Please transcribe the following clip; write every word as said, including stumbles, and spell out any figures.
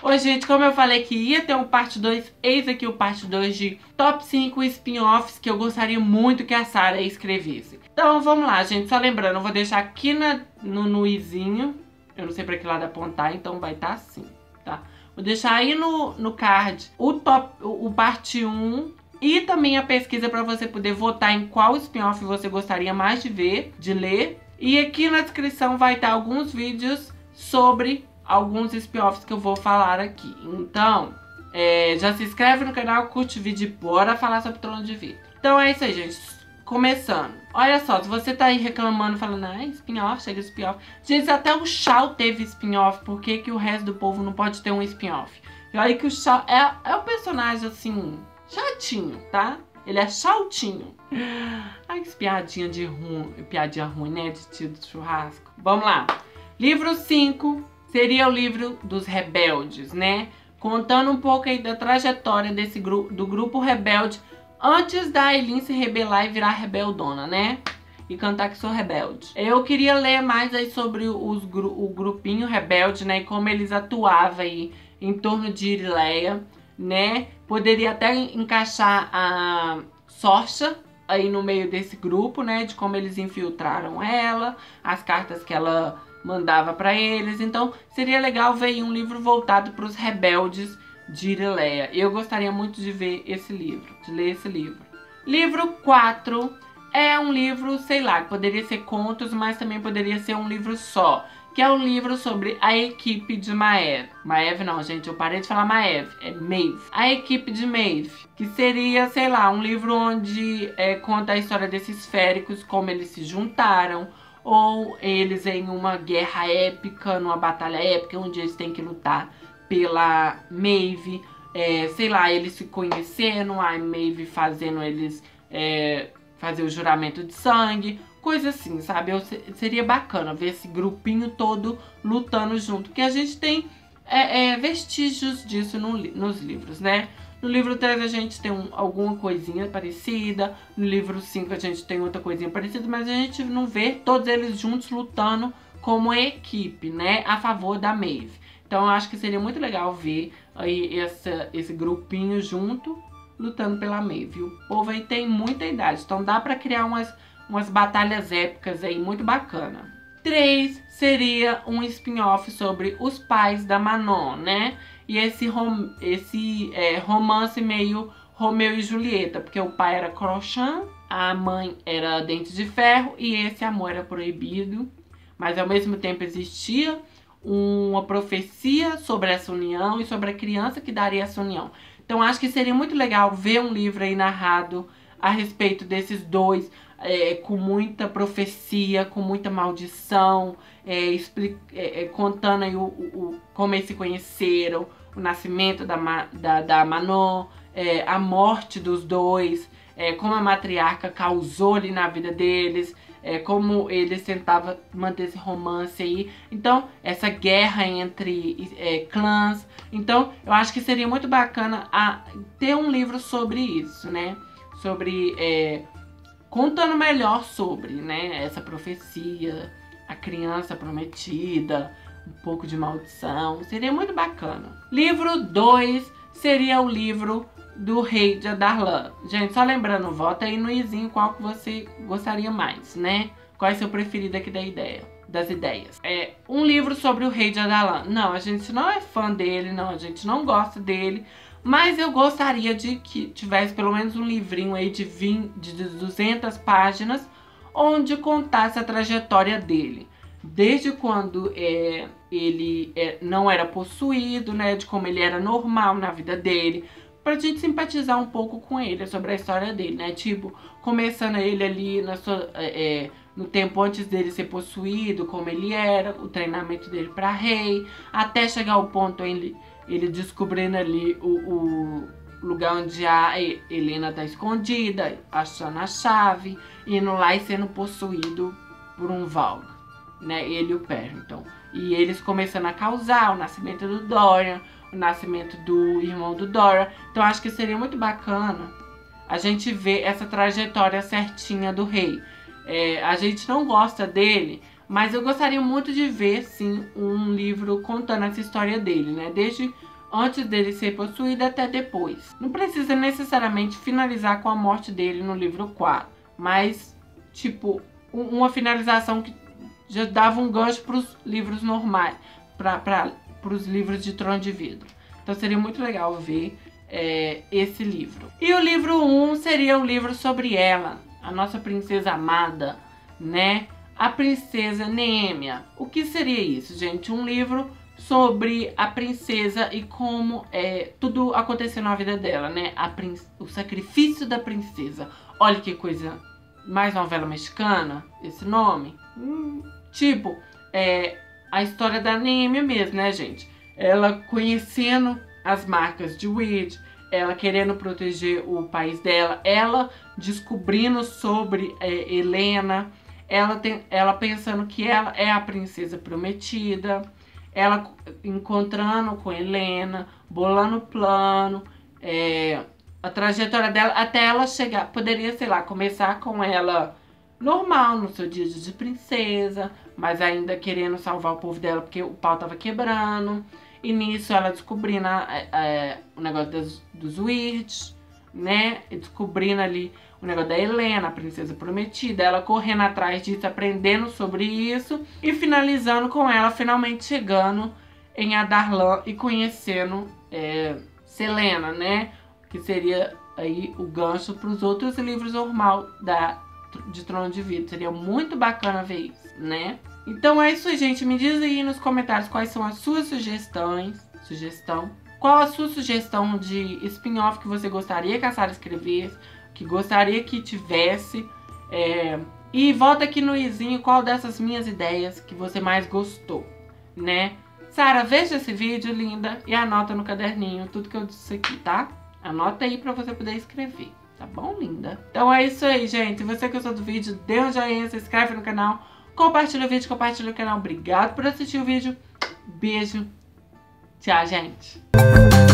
Oi, gente, como eu falei que ia ter um parte dois, eis aqui o parte dois de top cinco spin-offs que eu gostaria muito que a Sarah escrevesse. Então, vamos lá, gente. Só lembrando, eu vou deixar aqui na, no, no izinho. Eu não sei pra que lado apontar, então vai estar assim, tá? Vou deixar aí no, no card o, top, o, o parte um e também a pesquisa pra você poder votar em qual spin-off você gostaria mais de ver, de ler. E aqui na descrição vai estar alguns vídeos sobre alguns spin-offs que eu vou falar aqui. Então, é, já se inscreve no canal, curte o vídeo e bora falar sobre Trono de Vidro. Então é isso aí, gente. Começando. Olha só, se você tá aí reclamando, falando, ah, spin-off, chega de spin-off. Gente, até o Shao teve spin-off, por que que o resto do povo não pode ter um spin-off? E olha que o Shao é, é um personagem, assim, chatinho, tá? Ele é chautinho. Ai, que piadinha de ruim, piadinha ruim, né? De tio do churrasco. Vamos lá. Livro cinco seria o livro dos rebeldes, né? Contando um pouco aí da trajetória desse gru do grupo rebelde antes da Aileen se rebelar e virar rebeldona, né? E cantar que sou rebelde. Eu queria ler mais aí sobre os gru o grupinho rebelde, né? E como eles atuavam aí em torno de Irilea, né? Poderia até encaixar a Sorcha aí no meio desse grupo, né? De como eles infiltraram ela, as cartas que ela mandava pra eles. Então seria legal ver um livro voltado para os rebeldes de Irilea. Eu gostaria muito de ver esse livro, de ler esse livro. Livro quatro é um livro, sei lá, poderia ser contos, mas também poderia ser um livro só, que é um livro sobre a equipe de Maeve. Maeve não, gente, eu parei de falar Maeve, é Maeve. A equipe de Maeve, que seria, sei lá, um livro onde é, conta a história desses féricos, como eles se juntaram, ou eles em uma guerra épica, numa batalha épica, onde eles têm que lutar pela Maeve, é, sei lá, eles se conhecendo, a Maeve fazendo eles é, fazer o juramento de sangue, coisa assim, sabe? Eu, seria bacana ver esse grupinho todo lutando junto, porque a gente tem é, é, vestígios disso no, nos livros, né? No livro três a gente tem um, alguma coisinha parecida, no livro cinco a gente tem outra coisinha parecida, mas a gente não vê todos eles juntos lutando como equipe, né? A favor da Maeve. Então eu acho que seria muito legal ver aí essa, esse grupinho junto, lutando pela Maeve. O povo aí tem muita idade, então dá pra criar umas, umas batalhas épicas aí, muito bacana. três seria um spin-off sobre os pais da Manon, né? E esse, rom esse é, romance meio Romeu e Julieta, porque o pai era Crochan, a mãe era Dente de Ferro e esse amor era proibido, mas ao mesmo tempo existia uma profecia sobre essa união e sobre a criança que daria essa união. Então acho que seria muito legal ver um livro aí narrado a respeito desses dois, é, com muita profecia, com muita maldição, é, explica, é, é, contando aí o, o, como eles se conheceram, o nascimento da, da, da Manon, é, a morte dos dois, é, como a matriarca causou ali na vida deles, é, como eles tentavam manter esse romance aí. Então, essa guerra entre é, clãs. Então, eu acho que seria muito bacana a, ter um livro sobre isso, né? Sobre, é, contando melhor sobre, né? Essa profecia, a criança prometida, um pouco de maldição. Seria muito bacana. Livro dois seria o livro do Rei de Adarlan. Gente, só lembrando, vota aí no izinho qual que você gostaria mais, né? Qual é o seu preferido aqui da ideia, das ideias. É um livro sobre o Rei de Adarlan. Não, a gente não é fã dele, não, a gente não gosta dele, mas eu gostaria de que tivesse pelo menos um livrinho aí de, vinte, de duzentas páginas, onde contasse a trajetória dele. Desde quando é, ele é, não era possuído, né? De como ele era normal na vida dele, pra gente simpatizar um pouco com ele, sobre a história dele, né? Tipo, começando ele ali na sua, é, no tempo antes dele ser possuído, como ele era, o treinamento dele pra rei, até chegar ao ponto ele, ele descobrindo ali o, o lugar onde a Helena tá escondida, achando a chave, indo lá e sendo possuído por um Valg, né? Ele e o Perrington. E eles começando a causar o nascimento do Dorian, o nascimento do irmão do Dora. Então acho que seria muito bacana a gente ver essa trajetória certinha do rei. É, a gente não gosta dele, mas eu gostaria muito de ver, sim, um livro contando essa história dele, né? Desde antes dele ser possuído até depois. Não precisa necessariamente finalizar com a morte dele no livro quatro, mas, tipo, uma finalização que já dava um gancho para os livros normais, para os livros de Trono de Vidro. Então seria muito legal ver é, esse livro. E o livro um seria o livro sobre ela, a nossa princesa amada, né? A princesa Nehémia. O que seria isso, gente? Um livro sobre a princesa e como é, tudo aconteceu na vida dela, né? A prin- o sacrifício da princesa. Olha que coisa, mais novela mexicana, esse nome. Hum, tipo, é, a história da Nehémia mesmo, né, gente? Ela conhecendo as marcas de Weed, ela querendo proteger o país dela, ela descobrindo sobre é, Helena, ela, tem, ela pensando que ela é a princesa prometida, ela encontrando com Helena, bolando plano, é, a trajetória dela até ela chegar, poderia, sei lá, começar com ela normal, no seu dia de princesa, mas ainda querendo salvar o povo dela porque o pau tava quebrando. E nisso ela descobrindo a, a, a, o negócio das, dos Weirds, né? E descobrindo ali o negócio da Helena, a princesa prometida. Ela correndo atrás disso, aprendendo sobre isso. E finalizando com ela finalmente chegando em Adarlan e conhecendo é, Selena, né? Que seria aí o gancho para os outros livros normal da, de Trono de Vidro. Seria muito bacana ver isso, né? Então é isso, gente. Me diz aí nos comentários quais são as suas sugestões. Sugestão. Qual a sua sugestão de spin-off que você gostaria que a Sara escrevesse, que gostaria que tivesse. É... E volta aqui no izinho qual dessas minhas ideias que você mais gostou, né? Sara, veja esse vídeo, linda, e anota no caderninho tudo que eu disse aqui, tá? Anota aí pra você poder escrever, tá bom, linda? Então é isso aí, gente. Se você gostou do vídeo, dê um joinha, se inscreve no canal, compartilha o vídeo, compartilha o canal. Obrigado por assistir o vídeo. Beijo. Tchau, gente.